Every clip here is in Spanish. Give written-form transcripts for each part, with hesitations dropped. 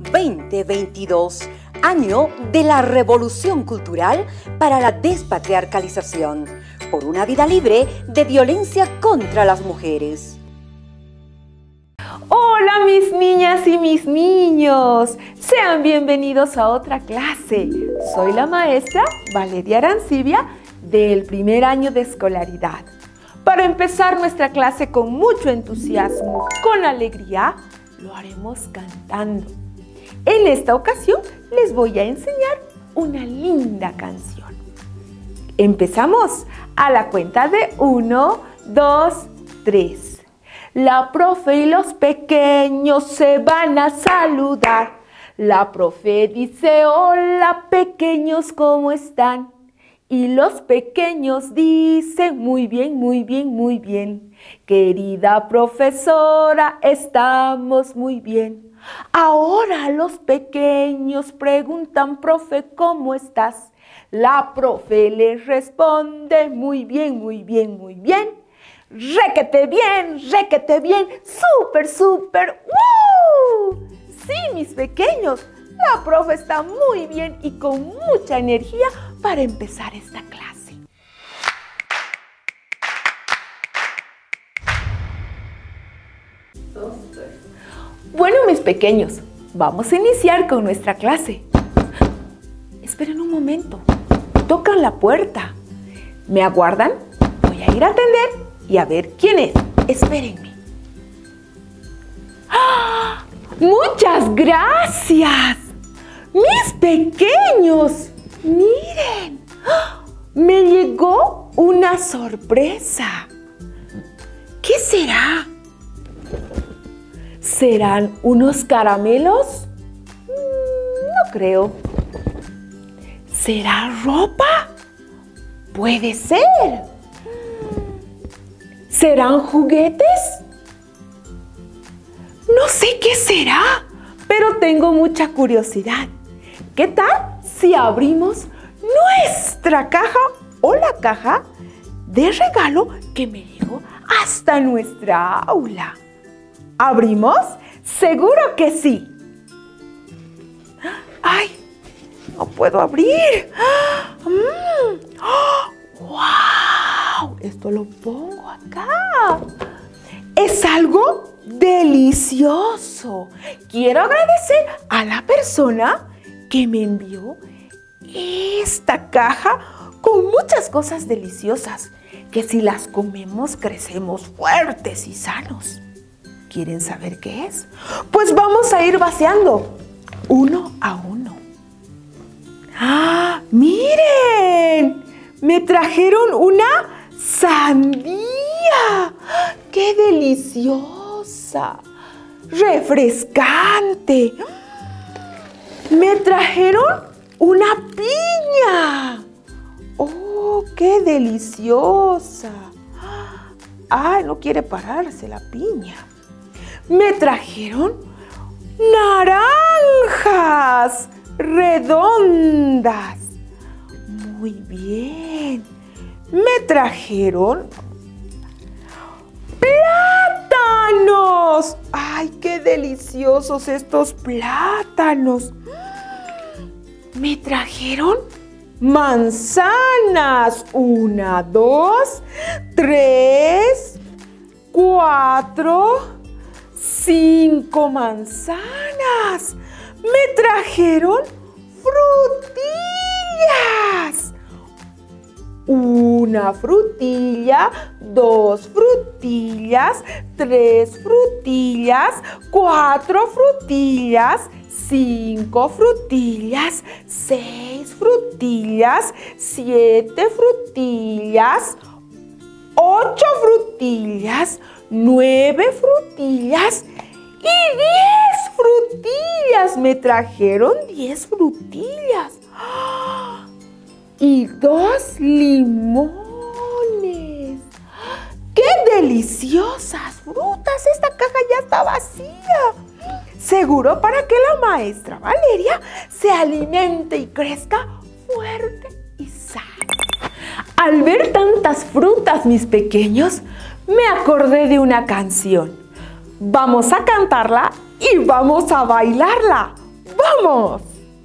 2022, año de la revolución cultural para la despatriarcalización, por una vida libre de violencia contra las mujeres. Hola mis niñas y mis niños, sean bienvenidos a otra clase. Soy la maestra Valeria Arancibia del primer año de escolaridad. Para empezar nuestra clase con mucho entusiasmo, con alegría, lo haremos cantando. En esta ocasión les voy a enseñar una linda canción. Empezamos a la cuenta de 1, 2, 3. La profe y los pequeños se van a saludar. La profe dice, hola pequeños, ¿cómo están? Y los pequeños dicen, muy bien, muy bien, muy bien. Querida profesora, estamos muy bien. Ahora los pequeños preguntan, profe, ¿cómo estás? La profe les responde, muy bien, muy bien, muy bien. Requete bien, súper, súper. ¡Woo! Sí, mis pequeños, la profe está muy bien y con mucha energía para empezar esta clase. Bueno, mis pequeños, vamos a iniciar con nuestra clase. Esperen un momento, tocan la puerta. ¿Me aguardan? Voy a ir a atender y a ver quién es. Espérenme. ¡Ah! ¡Muchas gracias! ¡Mis pequeños! ¡Miren! ¡Ah! Me llegó una sorpresa. ¿Qué será? ¿Serán unos caramelos? No creo. ¿Será ropa? Puede ser. ¿Serán juguetes? No sé qué será, pero tengo mucha curiosidad. ¿Qué tal si abrimos nuestra caja o la caja de regalo que me llegó hasta nuestra aula? ¿Abrimos? ¡Seguro que sí! ¡Ay! ¡No puedo abrir! ¡Wow! Esto lo pongo acá. Es algo delicioso. Quiero agradecer a la persona que me envió esta caja con muchas cosas deliciosas que si las comemos crecemos fuertes y sanos. ¿Quieren saber qué es? Pues vamos a ir vaciando uno a uno. ¡Ah! ¡Miren! Me trajeron una sandía. ¡Qué deliciosa! ¡Refrescante! Me trajeron una piña. ¡Oh, qué deliciosa! ¡Ay, no quiere pararse la piña! Me trajeron naranjas redondas. Muy bien. Me trajeron plátanos. ¡Ay, qué deliciosos estos plátanos! Me trajeron manzanas. 1, 2, 3, 4, 5 manzanas. Me trajeron frutillas. 1 frutilla, 2 frutillas, 3 frutillas, 4 frutillas, 5 frutillas, 6 frutillas, 7 frutillas, 8 frutillas, 9 frutillas y 10 frutillas. Me trajeron 10 frutillas. ¡Ah! Y 2 limones. ¡Qué deliciosas frutas! Esta caja ya está vacía. Seguro para que la maestra Valeria se alimente y crezca fuerte y sana. Al ver tantas frutas, mis pequeños, me acordé de una canción. Vamos a cantarla y vamos a bailarla. ¡Vamos!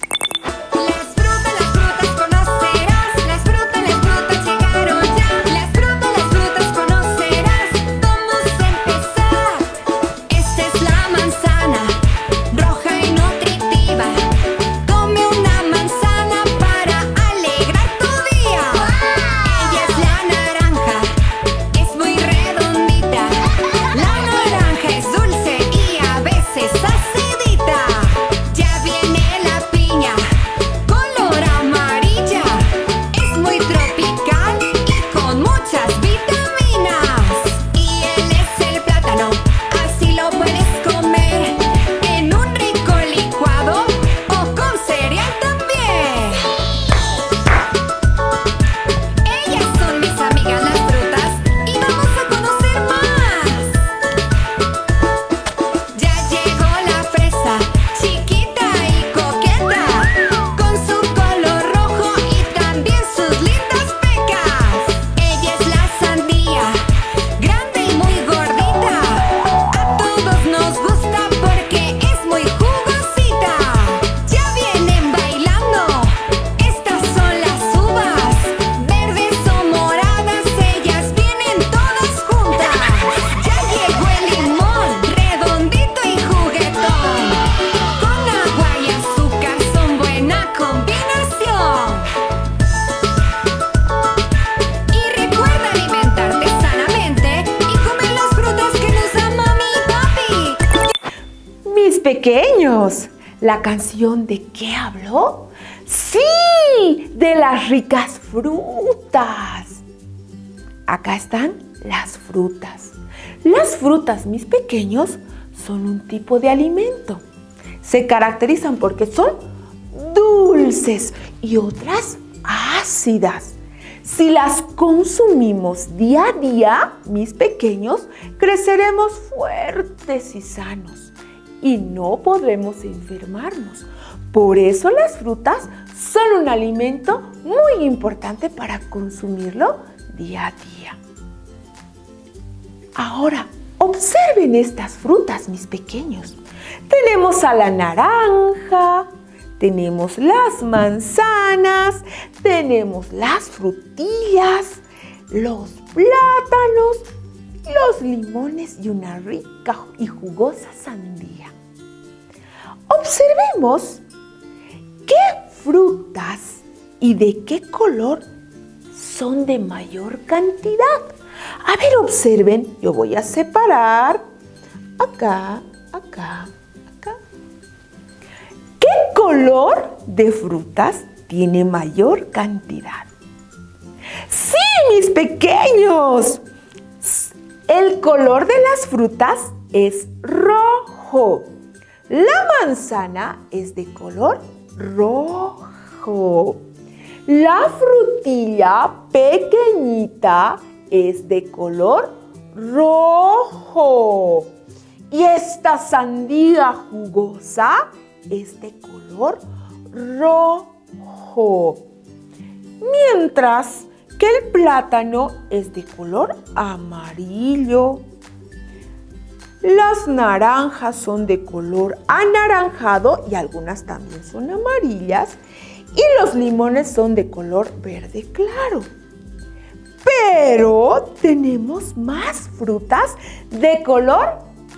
Las frutas conocerás. Las frutas llegaron ya. Las frutas conocerás. Vamos a empezar. Esta es la manzana, roja y nutritiva. Come una manzana para alegrar tu día. Ella es la naranja, es muy redondita. La naranja es dulce y a veces acidita. Ya viene la piña, color amarilla. Es muy tropical y con muchas vitaminas. Y él es el plátano, así lo puedes comer en un rico licuado o con cereal también. Ellas son mis amigas las frutas y vamos a conocer más. Ya llegó la fresa, chiquita y coqueta, con su color rojo y también sus lindas pecas. Ella es la sandía, grande y muy gordita. A todos nos gusta porque es muy jugosita. Ya vienen bailando, estas son las uvas, verdes o moradas, ellas vienen todas juntas. Ya llegó el limón, redondito y juguetón, con agua y azúcar son buena combinación. Y recuerda alimentarte sanamente y comer las frutas que nos da mami y papi. Mis pequeños, ¿la canción de qué habló? ¡Sí! De las ricas frutas. Acá están las frutas. Las frutas, mis pequeños, son un tipo de alimento. Se caracterizan porque son dulces y otras ácidas. Si las consumimos día a día, mis pequeños, creceremos fuertes y sanos y no podremos enfermarnos. Por eso las frutas son un alimento muy importante para consumirlo día a día. Ahora, observen estas frutas, mis pequeños. Tenemos a la naranja, tenemos las manzanas, tenemos las frutillas, los plátanos, los limones y una rica y jugosa sandía. Observemos qué frutas y de qué color son de mayor cantidad. A ver, observen, yo voy a separar acá, acá, acá. ¿Qué color de frutas tiene mayor cantidad? ¡Sí, mis pequeños! El color de las frutas es rojo. La manzana es de color rojo. La frutilla pequeñita es de color rojo. Y esta sandía jugosa es de color rojo. Mientras que el plátano es de color amarillo. Las naranjas son de color anaranjado y algunas también son amarillas. Y los limones son de color verde claro. Pero tenemos más frutas de color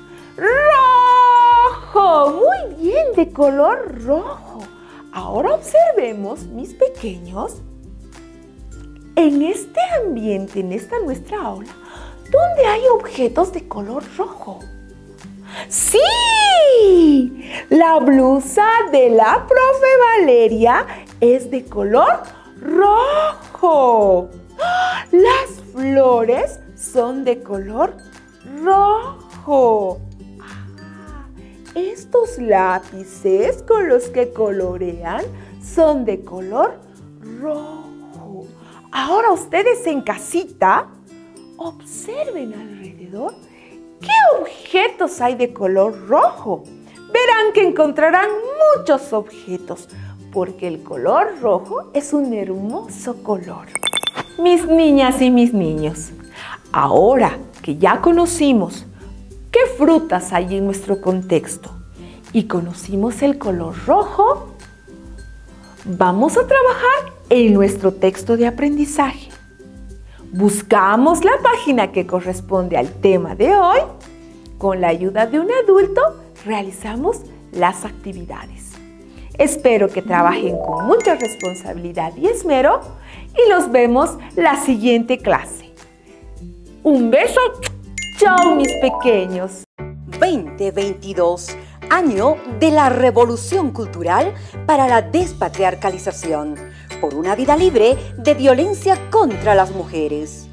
rojo. Muy bien, de color rojo. Ahora observemos, mis pequeños, en este ambiente, en esta nuestra aula, ¿dónde hay objetos de color rojo? ¡Sí! La blusa de la profe Valeria es de color rojo. Las flores son de color rojo. Estos lápices con los que colorean son de color rojo. Ahora ustedes en casita observen alrededor qué objetos hay de color rojo. Verán que encontrarán muchos objetos porque el color rojo es un hermoso color. Mis niñas y mis niños, ahora que ya conocimos qué frutas hay en nuestro contexto y conocimos el color rojo, vamos a trabajar en nuestro texto de aprendizaje. Buscamos la página que corresponde al tema de hoy. Con la ayuda de un adulto, realizamos las actividades. Espero que trabajen con mucha responsabilidad y esmero y los vemos la siguiente clase. Un beso. Chao, mis pequeños. 2022, año de la revolución cultural para la despatriarcalización, por una vida libre de violencia contra las mujeres.